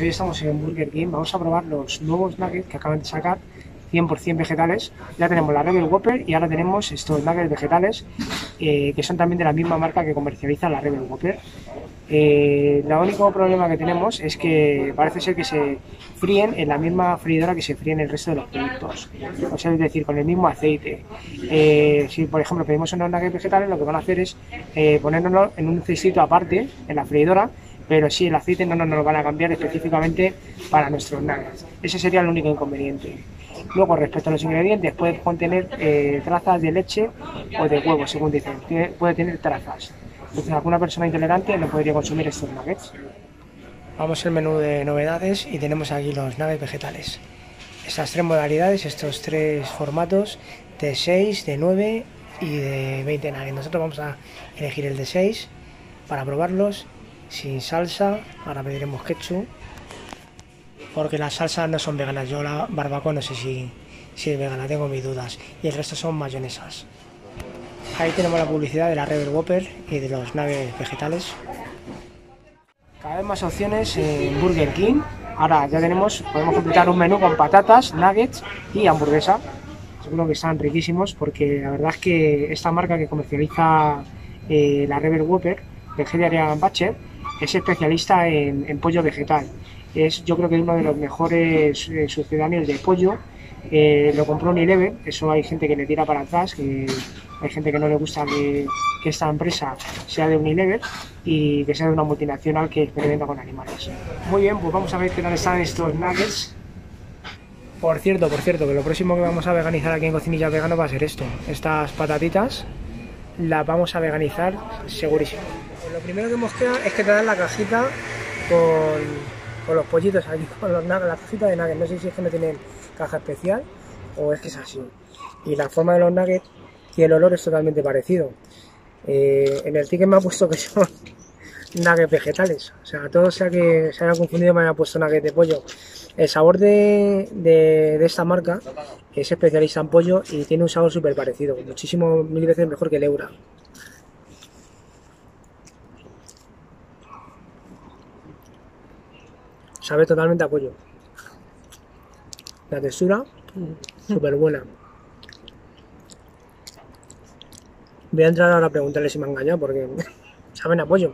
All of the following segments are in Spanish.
hoy estamos en Burger King. Vamos a probar los nuevos nuggets que acaban de sacar, 100% vegetales. Ya tenemos la Rebel Whopper y ahora tenemos estos nuggets vegetales que son también de la misma marca que comercializa la Rebel Whopper. El único problema que tenemos es que parece ser que se fríen en la misma freidora que se fríen el resto de los productos, o sea, es decir, con el mismo aceite. Si por ejemplo pedimos unos nuggets vegetales, lo que van a hacer es ponérnoslo en un cestito aparte en la freidora, pero sí, el aceite no nos lo van a cambiar específicamente para nuestros nuggets. Ese sería el único inconveniente. Luego, respecto a los ingredientes, puede contener trazas de leche o de huevo, según dicen. Puede tener trazas. Entonces, alguna persona intolerante no podría consumir estos nuggets. Vamos al menú de novedades y tenemos aquí los nuggets vegetales. Estas tres modalidades, estos tres formatos, de 6, de 9 y de 20 nuggets. Nosotros vamos a elegir el de 6 para probarlos, sin salsa. Ahora pediremos ketchup, porque las salsas no son veganas. Yo la barbacoa no sé si es vegana, tengo mis dudas. Y el resto son mayonesas. Ahí tenemos la publicidad de la Rebel Whopper y de los nuggets vegetales. Cada vez más opciones en Burger King. Ahora ya podemos completar un menú con patatas, nuggets y hamburguesa. Seguro que están riquísimos, porque la verdad es que esta marca que comercializa la Rebel Whopper, Vegetarian Butcher, es especialista en pollo vegetal. Yo creo que es uno de los mejores sucedáneos de pollo. Lo compró Unilever. Eso hay gente que le tira para atrás, que hay gente que no le gusta que esta empresa sea de Unilever y que sea de una multinacional que experimenta con animales. Muy bien, pues vamos a ver qué tal están estos nuggets. Por cierto, que lo próximo que vamos a veganizar aquí en Cocinilla Vegano va a ser esto. Estas patatitas las vamos a veganizar segurísimo. Pues lo primero que nos queda es que te dan la cajita con los pollitos aquí, con los nuggets, la cajita de nuggets. No sé si es que no tienen caja especial o es que es así. Y la forma de los nuggets y el olor es totalmente parecido. En el ticket me ha puesto que son nuggets vegetales. O sea, todo sea que se haya confundido, me haya puesto nuggets de pollo. El sabor de esta marca es especialista en pollo y tiene un sabor súper parecido, muchísimo, 1000 veces mejor que el Eura. Sabe totalmente a pollo. La textura, súper buena. Voy a entrar ahora a preguntarle si me ha engañado, porque saben a pollo.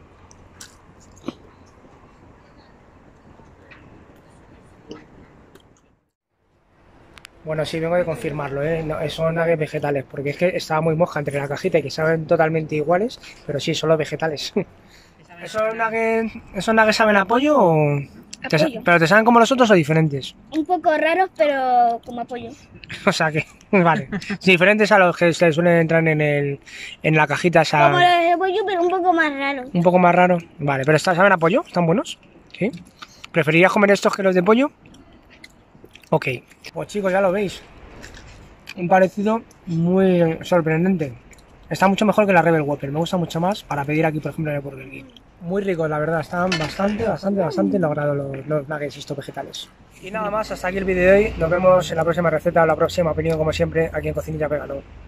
Bueno, sí, vengo de confirmarlo, no, son nuggets vegetales, porque es que estaba muy moja entre la cajita y que saben totalmente iguales, pero sí, son los vegetales. ¿Esos nuggets saben a pollo o...? ¿Pero te saben como los otros o diferentes? Un poco raros, pero como apoyo. O sea que, vale. Diferentes a los que se suelen entrar en la cajita esa. Como los de pollo, pero un poco más raros. Un poco más raro. Vale, pero ¿saben a pollo? ¿Están buenos? ¿Sí? ¿Preferirías comer estos que los de pollo? Ok. Pues chicos, ya lo veis. Un parecido muy sorprendente. Está mucho mejor que la Rebel Whopper. Me gusta mucho más para pedir aquí, por ejemplo, en el Burger King. Muy ricos, la verdad. Están bastante logrados los nuggets estos vegetales. Y nada más, hasta aquí el vídeo de hoy. Nos vemos en la próxima receta o la próxima opinión, como siempre, aquí en Cocinilla Vegano.